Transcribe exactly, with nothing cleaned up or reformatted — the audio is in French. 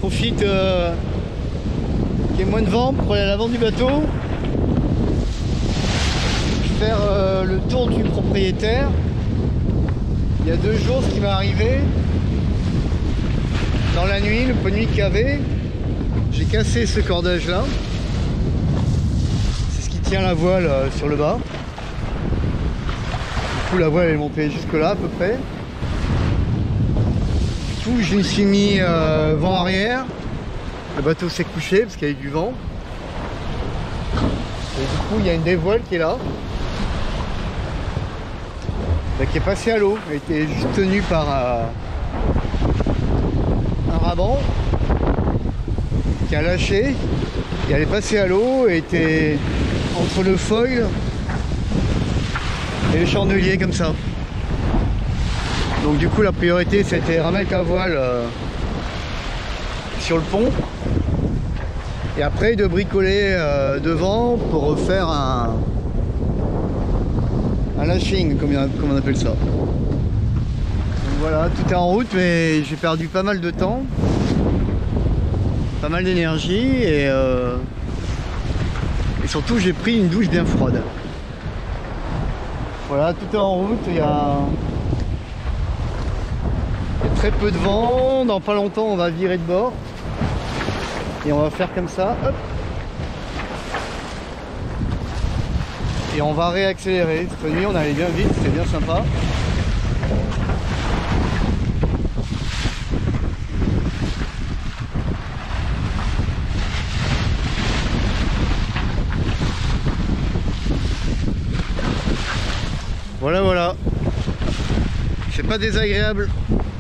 profite euh, qu'il y ait moins de vent pour aller à l'avant du bateau, faire euh, le tour du propriétaire. Il y a deux jours, ce qui m'est arrivé, dans la nuit, le peu de nuit qu'il y avait, j'ai cassé ce cordage là. C'est ce qui tient la voile euh, sur le bas. Du coup, la voile est montée jusque là à peu près. Du coup, je me suis mis euh, vent arrière. Le bateau s'est couché parce qu'il y a eu du vent. Et du coup, il y a une des voiles qui est là, bah, qui est passée à l'eau. Elle était juste tenue par euh, un raban qui a lâché. Et elle est passée à l'eau et était entre le foil et le chandelier comme ça. Donc du coup la priorité c'était remettre la voile euh, sur le pont et après de bricoler euh, devant pour refaire un, un lashing comme, comme on appelle ça. Donc voilà, tout est en route mais j'ai perdu pas mal de temps, pas mal d'énergie et, euh, et surtout j'ai pris une douche bien froide. Voilà, tout est en route, il y a... il y a très peu de vent, dans pas longtemps on va virer de bord et on va faire comme ça, hop, et on va réaccélérer. Cette nuit on allait bien vite, c'était bien sympa. Voilà, voilà. C'est pas désagréable